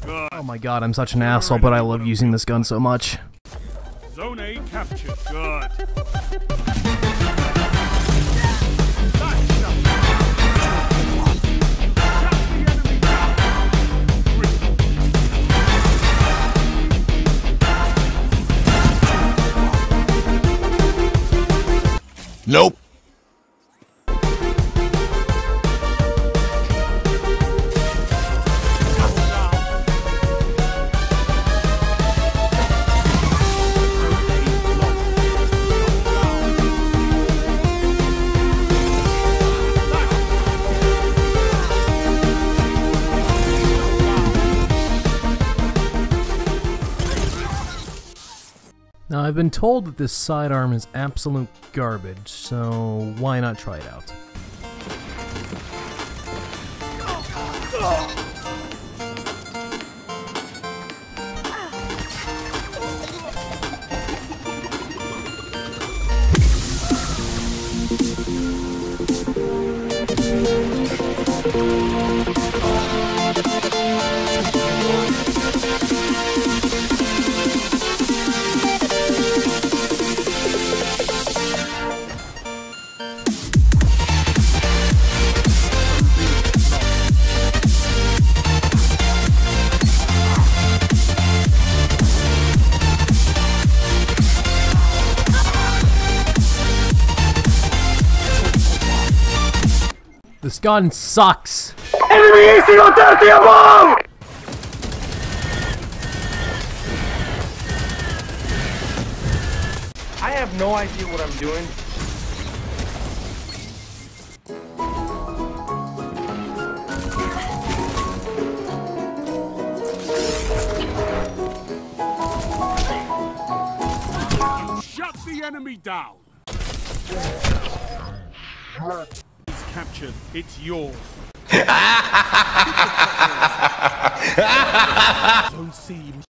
Good. Oh my god, I'm such an asshole, but I love using this gun so much. Zone A captured. Good. Nope. Now, I've been told that this sidearm is absolute garbage, so why not try it out? This gun sucks! Enemy easy on above! I have no idea what I'm doing. Shut the enemy down. It's captured. It's yours. Zone C